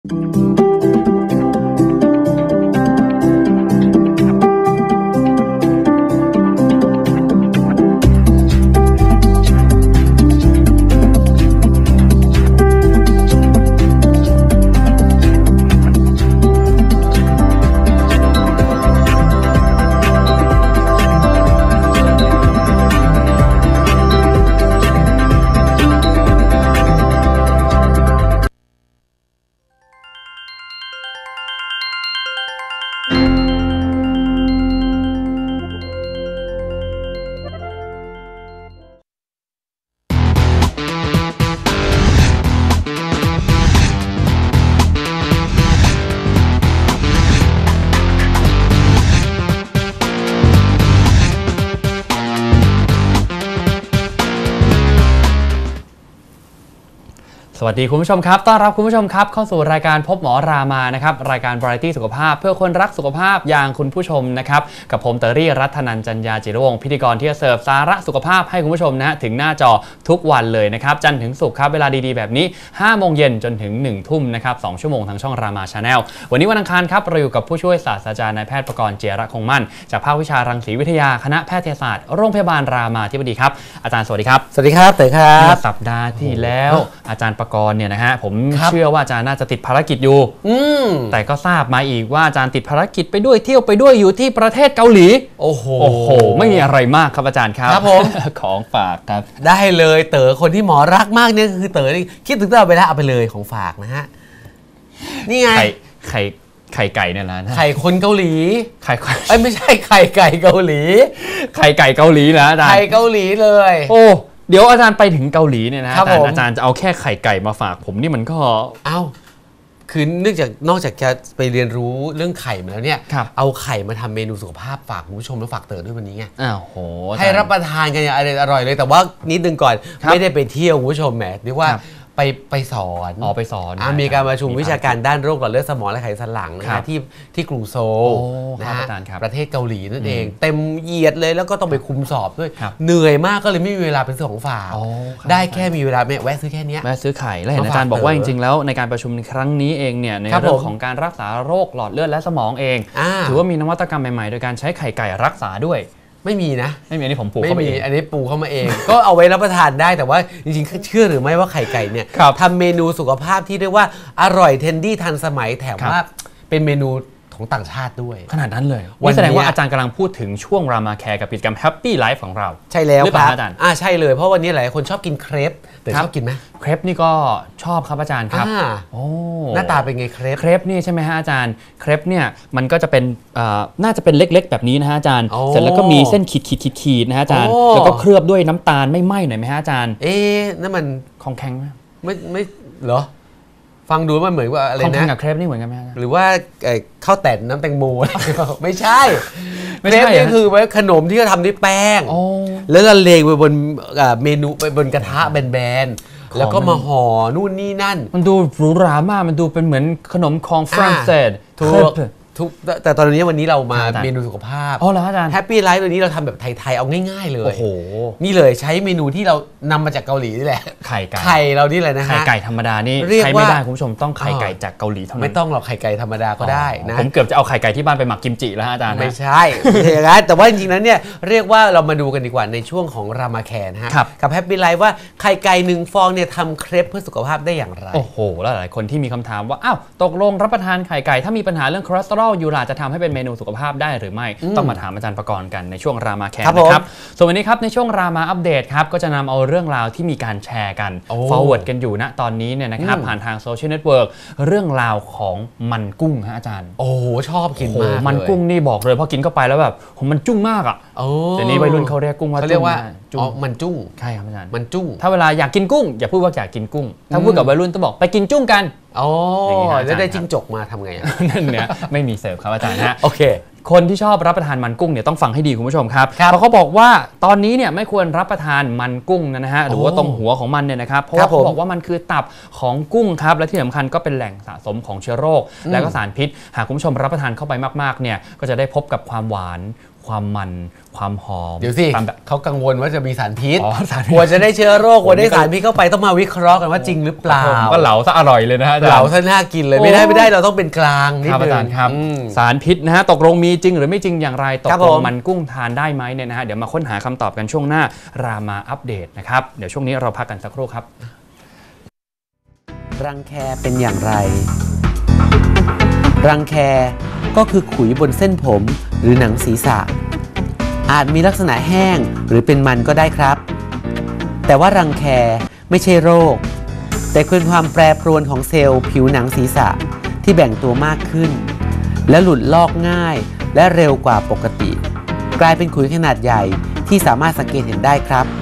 สวัสดีคุณผู้ชมครับต้อนรับคุณผู้ชมครับเข้าสู่รายการพบหมอรามานะครับรายการวาไรตี้สุขภาพเพื่อคนรักสุขภาพอย่างคุณผู้ชมนะครับกับผมเตอรี่รัตนันจันยาจิรวงศ์พิธีกรที่จะเสิร์ฟสาระสุขภาพให้คุณผู้ชมนะถึงหน้าจอทุกวันเลยนะครับจันทร์ถึงศุกร์ครับเวลาดีๆแบบนี้5 โมงเย็นจนถึง1 ทุ่มนะครับ2 ชั่วโมงทางช่องรามาชาแนลวันนี้วันอังคารครับเราอยู่กับผู้ช่วยศาสตราจารย์นายแพทย์ประกรณ์เจียรคงมั่นจากภาควิชารังสีวิทยาคณะแพทยศาสตร์โรงพยาบาลรามาธิบดีครับอาจารย์สวัสดีครับสวัสดีครับเต๋อครับสัปดาห์ที่แล้วอาจารย์ประกรณ์เนี่ยนะฮะผมเชื่อว่าอาจารย์น่าจะติดภารกิจอยู่แต่ก็ทราบมาอีกว่าอาจารย์ติดภารกิจไปด้วยเที่ยวไปด้วยอยู่ที่ประเทศเกาหลีโอ้โหไม่มีอะไรมากครับอาจารย์ครับผม ของฝากครับได้เลยเต๋อคนที่หมอรักมากเนี่ยคือเต๋อคิดถึงเต๋อไปแล้วเอาไปเลยของฝากนะฮะนี่ไงไข่ไก่เนี่ยนะไข่คนเกาหลีไข่ไม่ใช่ไข่ไก่เกาหลีไข่ไก่เกาหลีนะอาจารย์ไข่เกาหลีเลยโอ้เดี๋ยวอาจารย์ไปถึงเกาหลีเนี่ยนะอาจารย์จะเอาแค่ไข่ไก่มาฝากผมนี่มันก็คือนอกจากจะไปเรียนรู้เรื่องไข่มาแล้วเนี่ยเอาไข่มาทำเมนูสุขภาพฝากคุณผู้ชมและฝากเต๋อด้วยวันนี้ไงให้รับประทานกันอย่างอร่อยเลยแต่ว่านิดนึงก่อนไม่ได้ไปเที่ยวคุณผู้ชมแหมเรียกว่าไปสอนไปสอนมีการประชุมวิชาการด้านโรคหลอดเลือดสมองและไขสันหลังนะที่กรุงโซลนะฮะประเทศเกาหลีนั่นเองเต็มเหยียดเลยแล้วก็ต้องไปคุมสอบด้วยเหนื่อยมากก็เลยไม่มีเวลาเป็นซื้อของฝากได้แค่มีเวลาแวะซื้อแค่นี้แวะซื้อไข่แล้วเห็นอาจารย์บอกว่าจริงๆแล้วในการประชุมในครั้งนี้เองเนี่ยในเรื่องของการรักษาโรคหลอดเลือดและสมองเองถือว่ามีนวัตกรรมใหม่ๆโดยการใช้ไข่ไก่รักษาด้วยไม่มีนะไม่มีอันนี้ผมปลูกเข้ามาเองอันนี้ปลูกเข้ามาเอง ก็เอาไว้รับประทานได้แต่ว่าจริงๆเชื่อหรือไม่ว่าไข่ไก่เนี่ยทำเมนูสุขภาพที่เรียกว่าอร่อยเทนดี้ทันสมัยแถมว่าเป็นเมนูของต่างชาติด้วยขนาดนั้นเลยนี่แสดงว่าอาจารย์กำลังพูดถึงช่วงรามาแคร์กับกิจกรรม Happy Life ของเราใช่แล้วครับอาจารย์ใช่เลยเพราะวันนี้หลายคนชอบกินเครปแต่ชอบกินไหมเครปนี่ก็ชอบครับอาจารย์ครับหน้าตาเป็นไงเครปนี่ใช่ไหมฮะอาจารย์เครปเนี่ยมันก็จะเป็นน่าจะเป็นเล็กๆแบบนี้นะฮะอาจารย์เสร็จแล้วก็มีเส้นขีดนะฮะอาจารย์แล้วก็เคลือบด้วยน้ำตาลไม่ไหม้หน่อยไหมฮะอาจารย์นั่นมันของแข็งไหมไม่เหรอฟังดูมันเหมือนว่าอะไรนะของแข็งกับเครปนี่เหมือนกันไหมหรือว่าข้าวแต่นน้ำแตงโมไม่ใช่เครปนี่คือขนมที่เขาทำด้วยแป้งแล้วละเลงไปบนเมนูไปบนกระทะแบนๆแล้วก็มาห่อนู่นนี่นั่นมันดูหรูหรามากมันดูเป็นเหมือนขนมของฝรั่งเศสแต่ตอนนี้วันนี้เรามาเมนูสุขภาพเหรออาจารย์แฮปปี้ไลฟ์วันนี้เราทำแบบไทยๆเอาง่ายๆเลยโอ้โหนี่เลยใช้เมนูที่เรานำมาจากเกาหลีนี่แหละไข่เรานี่แหละนะฮะไข่ไก่ธรรมดานี่ใช้ไม่ได้คุณผู้ชมต้องไข่ไก่จากเกาหลีเท่านั้นไม่ต้องหรอกไข่ไก่ธรรมดาก็ได้นะผมเกือบจะเอาไข่ไก่ที่บ้านไปหมักกิมจิแล้วอาจารย์ไม่ใช่อย่างนั้นแต่ว่าจริงๆนั้นเนี่ยเรียกว่าเรามาดูกันดีกว่าในช่วงของรามาแคร์นะฮะกับแฮปปี้ไลฟ์ว่าไข่ไก่1 ฟองเนี่ยทำเครปเพื่อสุขภาพได้อย่างไรโอ้โหแล้วหลายคนที่มีคำถามว่าอ้าวตกลงรับประทานไข่ไก่ถ้ามีปัญหาเรื่องคอเลสเตอรอลอยู่ล่ะจะทำให้เป็นเมนูสุขภาพได้หรือไม่ต้องมาถามอาจารย์ประกรณ์กันในช่วงรามาแคร์นะครับส่วนวันนี้ครับในช่วงรามาอัปเดตครับก็จะนำเอาเรื่องราวที่มีการแชร์กัน forward กันอยู่ณตอนนี้เนี่ยนะครับผ่านทางโซเชียลเน็ตเวิร์กเรื่องราวของมันกุ้งฮะอาจารย์โอ้ชอบกินมากมันกุ้งนี่บอกเลยพอกินเข้าไปแล้วแบบมันจุ้งมากอ่ะแต่นี้วัยรุ่นเขาเรียกกุ้งว่าเขาเรียกว่ามันจุ้งใช่ครับอาจารย์มันจุ้งถ้าเวลาอยากกินกุ้งอย่าพูดว่าอยากกินกุ้งถ้าพูดกับวัยรุ่นต้องบอกไปกินจุ้งกันแล้วได้จิ้งจกมาทำไงนั่นเนี่ยไม่มีเสิร์ฟครับอาจารย์ฮะโอเคคนที่ชอบรับประทานมันกุ้งเนี่ยต้องฟังให้ดีคุณผู้ชมครับเพราะเขาบอกว่าตอนนี้เนี่ยไม่ควรรับประทานมันกุ้งนะฮะหรือว่าตรงหัวของมันเนี่ยนะครับเพราะว่าเขาบอกว่ามันคือตับของกุ้งครับและที่สำคัญก็เป็นแหล่งสะสมของเชื้อโรคและก็สารพิษหากคุณผู้ชมรับประทานเข้าไปมากๆเนี่ยก็จะได้พบกับความหวานความมันความหอมเดี๋ยวสิเขากังวลว่าจะมีสารพิษกลัวจะได้เชื้อโรคกลัวได้สารพิษเข้าไปต้องมาวิเคราะห์กันว่าจริงหรือเปล่าก็เหลาซะอร่อยเลยนะฮะเหลาซะน่ากินเลยไม่ได้เราต้องเป็นกลางนิดนึงครับสารพิษนะฮะตกลงมีจริงหรือไม่จริงอย่างไรตกลงมันกุ้งทานได้ไหมเนี่ยนะฮะเดี๋ยวมาค้นหาคำตอบกันช่วงหน้ารามาอัปเดตนะครับเดี๋ยวช่วงนี้เราพักกันสักครู่ครับรังแคเป็นอย่างไรรังแคก็คือขุยบนเส้นผมหรือหนังศีรษะอาจมีลักษณะแห้งหรือเป็นมันก็ได้ครับแต่ว่ารังแคไม่ใช่โรคแต่เป็นความแปรปรวนของเซลล์ผิวหนังศีรษะที่แบ่งตัวมากขึ้นและหลุดลอกง่ายและเร็วกว่าปกติกลายเป็นขุยขนาดใหญ่ที่สามารถสังเกตเห็นได้ครับ